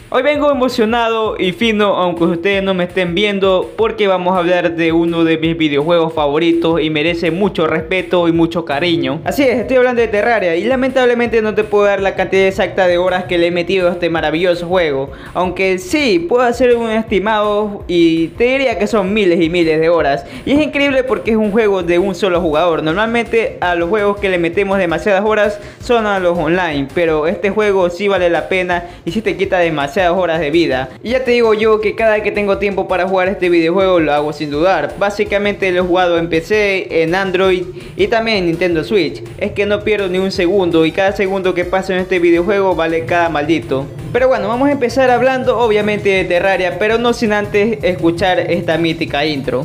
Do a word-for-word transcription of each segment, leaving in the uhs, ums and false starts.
Hoy vengo emocionado y fino, aunque ustedes no me estén viendo, porque vamos a hablar de uno de mis videojuegos favoritos y merece mucho respeto y mucho cariño. Así es, estoy hablando de Terraria y lamentablemente no te puedo dar la cantidad exacta de horas que le he metido a este maravilloso juego. Aunque sí, puedo hacer un estimado y te diría que son miles y miles de horas. Y es increíble porque es un juego de un solo jugador. Normalmente a los juegos que le metemos demasiadas horas son a los online, pero este juego sí vale la pena y sí te quita demasiadas horas de vida. Y ya te digo yo que cada que tengo tiempo para jugar este videojuego lo hago sin dudar. Básicamente lo he jugado en P C, en Android y también en Nintendo Switch. Es que no pierdo ni un segundo y cada segundo que paso en este videojuego vale cada maldito. Pero bueno, vamos a empezar hablando obviamente de Terraria, pero no sin antes escuchar esta mítica intro.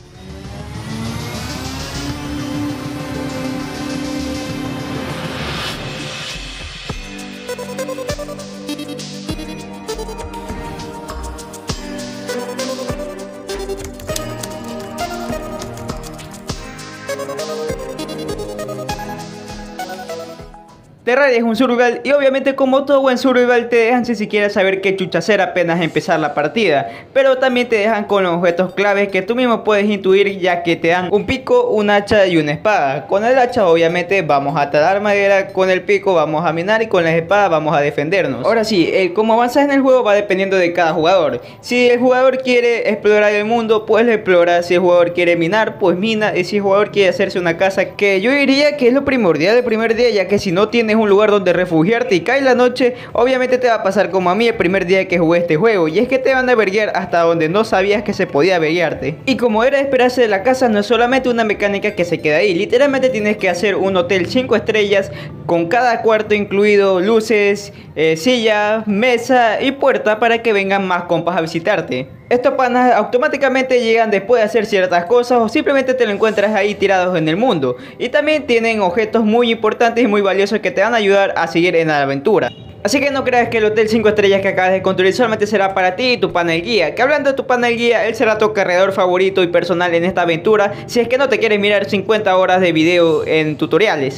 Terraria es un survival y obviamente como todo buen survival te dejan sin siquiera saber qué chucha hacer apenas empezar la partida, pero también te dejan con los objetos claves que tú mismo puedes intuir, ya que te dan un pico, un hacha y una espada. Con el hacha obviamente vamos a talar madera, con el pico vamos a minar y con las espadas vamos a defendernos. Ahora sí, el cómo avanzas en el juego va dependiendo de cada jugador. Si el jugador quiere explorar el mundo, pues lo explora. Si el jugador quiere minar, pues mina. Y si el jugador quiere hacerse una casa, que yo diría que es lo primordial del primer día, ya que si no tienes un lugar donde refugiarte y cae la noche, obviamente te va a pasar como a mí el primer día que jugué este juego, y es que te van a verguiar hasta donde no sabías que se podía verguiarte. Y como era de esperarse de la casa, no es solamente una mecánica que se queda ahí, literalmente tienes que hacer un hotel cinco estrellas con cada cuarto incluido luces, eh, silla, mesa y puerta para que vengan más compas a visitarte. Estos panas automáticamente llegan después de hacer ciertas cosas o simplemente te lo encuentras ahí tirados en el mundo. Y también tienen objetos muy importantes y muy valiosos que te van a ayudar a seguir en la aventura. Así que no creas que el hotel cinco estrellas que acabas de construir solamente será para ti y tu panel guía. Que hablando de tu panel guía, él será tu cargador favorito y personal en esta aventura, si es que no te quieres mirar cincuenta horas de video en tutoriales.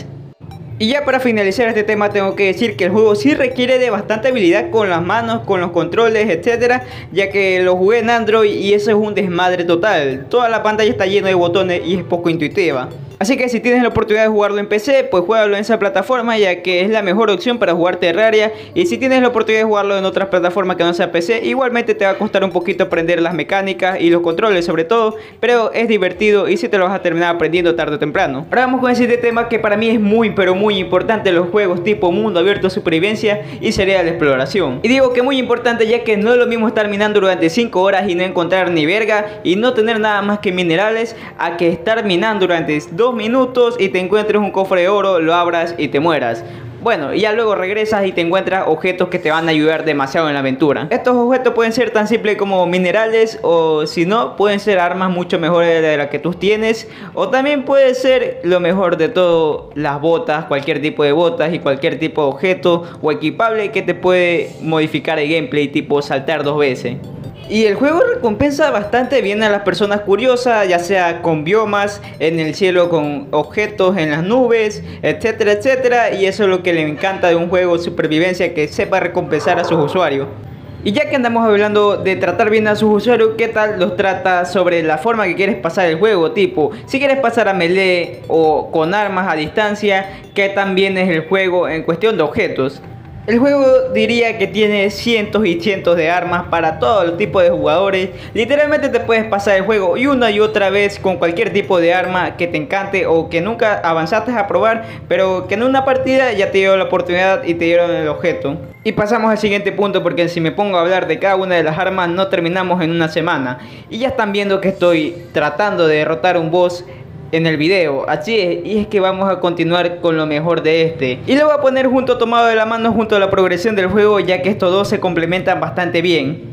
Y ya para finalizar este tema tengo que decir que el juego sí requiere de bastante habilidad con las manos, con los controles, etcétera, ya que lo jugué en Android y eso es un desmadre total. Toda la pantalla está llena de botones y es poco intuitiva. Así que si tienes la oportunidad de jugarlo en P C, pues juégalo en esa plataforma, ya que es la mejor opción para jugar Terraria. Y si tienes la oportunidad de jugarlo en otras plataformas que no sea P C, igualmente te va a costar un poquito aprender las mecánicas y los controles sobre todo, pero es divertido y si te lo vas a terminar aprendiendo tarde o temprano. Ahora vamos con el siguiente tema que para mí es muy pero muy importante en los juegos tipo mundo abierto, supervivencia y sería la exploración. Y digo que muy importante, ya que no es lo mismo estar minando durante cinco horas y no encontrar ni verga y no tener nada más que minerales, a que estar minando durante dos minutos y te encuentres un cofre de oro, lo abras y te mueras. Bueno, y ya luego regresas y te encuentras objetos que te van a ayudar demasiado en la aventura. Estos objetos pueden ser tan simples como minerales, o si no, pueden ser armas mucho mejores de las que tú tienes, o también puede ser lo mejor de todo, las botas, cualquier tipo de botas y cualquier tipo de objeto o equipable que te puede modificar el gameplay, tipo saltar dos veces. Y el juego recompensa bastante bien a las personas curiosas, ya sea con biomas, en el cielo con objetos en las nubes, etcétera, etcétera. Y eso es lo que le encanta de un juego de supervivencia, que sepa recompensar a sus usuarios. Y ya que andamos hablando de tratar bien a sus usuarios, ¿qué tal los trata sobre la forma que quieres pasar el juego? Tipo, si quieres pasar a melee o con armas a distancia, ¿qué tan bien es el juego en cuestión de objetos? El juego diría que tiene cientos y cientos de armas para todos los tipos de jugadores. Literalmente te puedes pasar el juego y una y otra vez con cualquier tipo de arma que te encante o que nunca avanzaste a probar, pero que en una partida ya te dio la oportunidad y te dieron el objeto. Y pasamos al siguiente punto, porque si me pongo a hablar de cada una de las armas no terminamos en una semana. Y ya están viendo que estoy tratando de derrotar un boss en el video, así es, y es que vamos a continuar con lo mejor de este y lo voy a poner junto, tomado de la mano, junto a la progresión del juego, ya que estos dos se complementan bastante bien.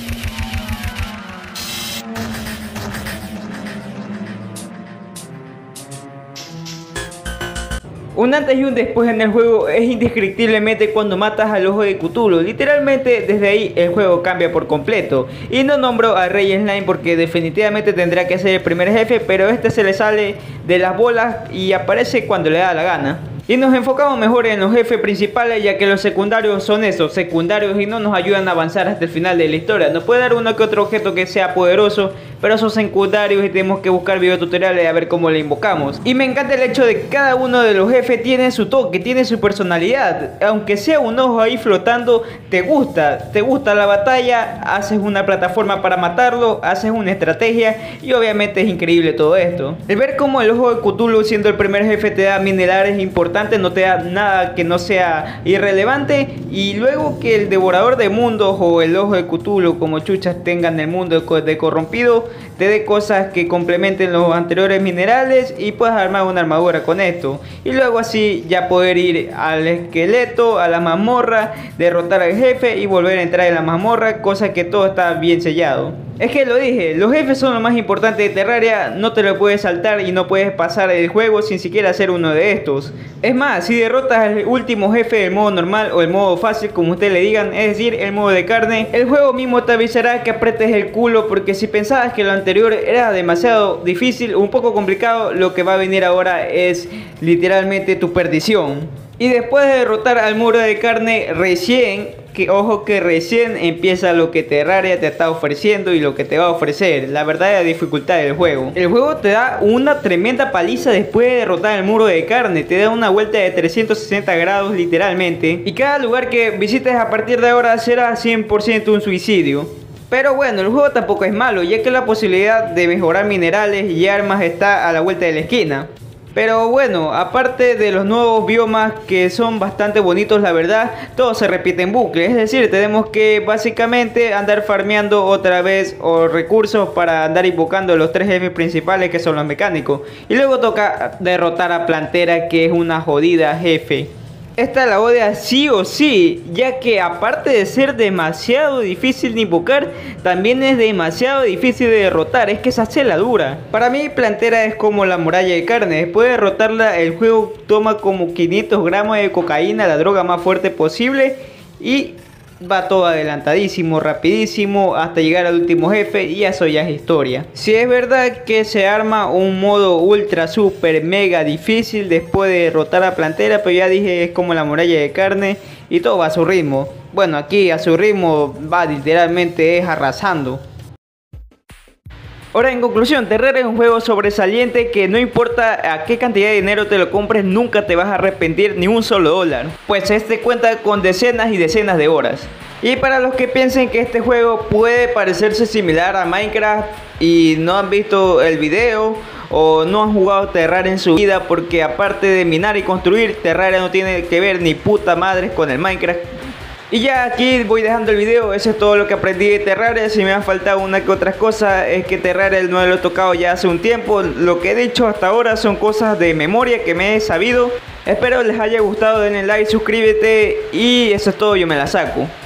Un antes y un después en el juego es indescriptiblemente cuando matas al ojo de Cthulhu. Literalmente desde ahí el juego cambia por completo. Y no nombro a Rey Slime porque definitivamente tendrá que ser el primer jefe, pero este se le sale de las bolas y aparece cuando le da la gana. Y nos enfocamos mejor en los jefes principales, ya que los secundarios son esos, secundarios, y no nos ayudan a avanzar hasta el final de la historia. Nos puede dar uno que otro objeto que sea poderoso, pero son secundarios y tenemos que buscar videotutoriales a ver cómo le invocamos. Y me encanta el hecho de que cada uno de los jefes tiene su toque, tiene su personalidad. Aunque sea un ojo ahí flotando, te gusta, te gusta la batalla, haces una plataforma para matarlo, haces una estrategia y obviamente es increíble todo esto. El ver cómo el ojo de Cthulhu, siendo el primer jefe, te da minerales importantes, no te da nada que no sea irrelevante, y luego que el devorador de mundos o el ojo de Cthulhu, como chuchas tengan el mundo de corrompido, te dé cosas que complementen los anteriores minerales y puedas armar una armadura con esto, y luego así ya poder ir al esqueleto, a la mazmorra, derrotar al jefe y volver a entrar en la mazmorra, cosa que todo está bien sellado. Es que lo dije, los jefes son lo más importante de Terraria, no te lo puedes saltar y no puedes pasar el juego sin siquiera hacer uno de estos. Es más, si derrotas al último jefe del modo normal o el modo fácil, como ustedes le digan, es decir, el modo de carne, el juego mismo te avisará que apretes el culo, porque si pensabas que lo anterior era demasiado difícil o un poco complicado, lo que va a venir ahora es literalmente tu perdición. Y después de derrotar al muro de carne, recién, que ojo que recién empieza lo que Terraria te está ofreciendo y lo que te va a ofrecer, la verdadera dificultad del juego. El juego te da una tremenda paliza después de derrotar el muro de carne, te da una vuelta de trescientos sesenta grados literalmente, y cada lugar que visites a partir de ahora será cien por ciento un suicidio. Pero bueno, el juego tampoco es malo, ya que la posibilidad de mejorar minerales y armas está a la vuelta de la esquina. Pero bueno, aparte de los nuevos biomas que son bastante bonitos, la verdad, todo se repite en bucle. Es decir, tenemos que básicamente andar farmeando otra vez o recursos para andar invocando los tres jefes principales, que son los mecánicos. Y luego toca derrotar a Plantera, que es una jodida jefe. Esta la odia sí o sí, ya que aparte de ser demasiado difícil de invocar, también es demasiado difícil de derrotar, es que esa se la dura. Para mí Plantera es como la muralla de carne, después de derrotarla el juego toma como quinientos gramos de cocaína, la droga más fuerte posible, y va todo adelantadísimo, rapidísimo, hasta llegar al último jefe, y eso ya es historia. Si es verdad que se arma un modo ultra super mega difícil después de derrotar a Plantera, pero ya dije, es como la muralla de carne y todo va a su ritmo. Bueno, aquí a su ritmo va literalmente es arrasando. Ahora, en conclusión, Terraria es un juego sobresaliente que no importa a qué cantidad de dinero te lo compres, nunca te vas a arrepentir ni un solo dólar, pues este cuenta con decenas y decenas de horas. Y para los que piensen que este juego puede parecerse similar a Minecraft y no han visto el video o no han jugado Terraria en su vida, porque aparte de minar y construir, Terraria no tiene que ver ni puta madre con el Minecraft. Y ya aquí voy dejando el video, eso es todo lo que aprendí de Terraria. Si me ha faltado una que otra cosa, es que Terraria no lo he tocado ya hace un tiempo. Lo que he dicho hasta ahora son cosas de memoria que me he sabido. Espero les haya gustado, denle like, suscríbete y eso es todo, yo me la saco.